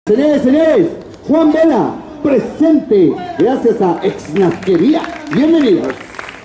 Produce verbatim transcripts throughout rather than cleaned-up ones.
Señores, señores, Juan Vela, presente, gracias a Exnasquería. Bienvenidos.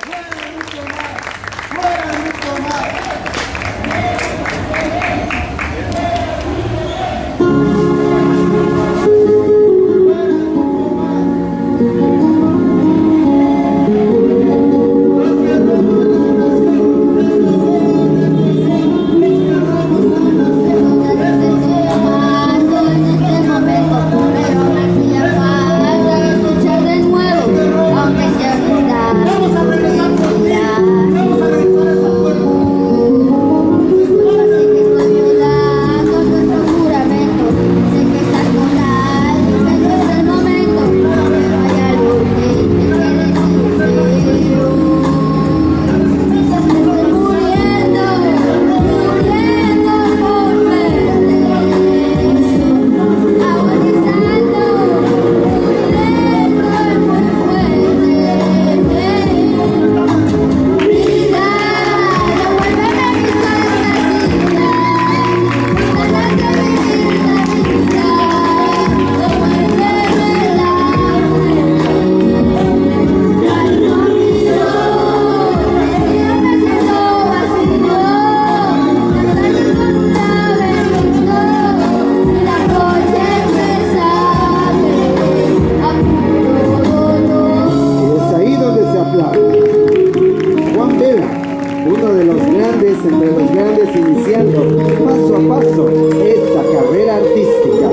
Juan Vela, uno de los grandes, entre los grandes, iniciando paso a paso esta carrera artística.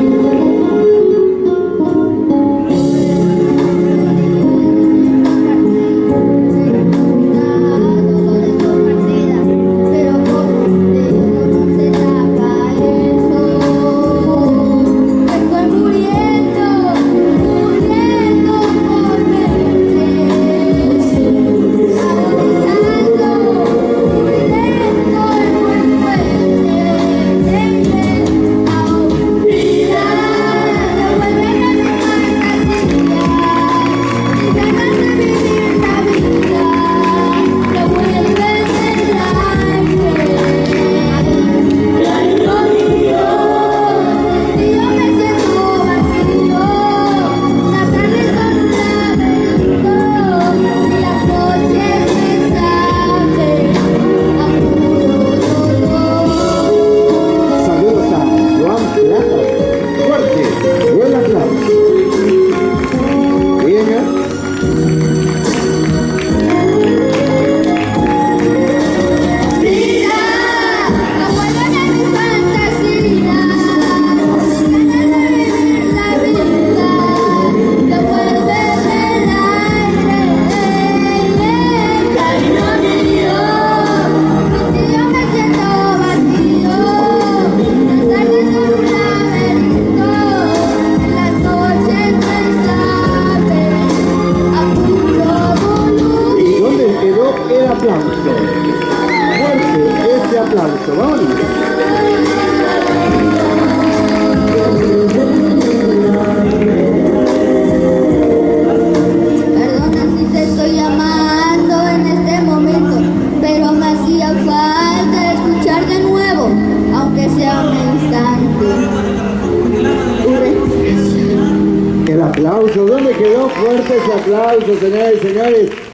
El aplauso, fuerte este aplauso, vamos. Perdona si te estoy llamando en este momento, pero me hacía falta escuchar de nuevo, aunque sea un instante. El aplauso, ¿dónde quedó fuerte ese aplauso, señores y señores?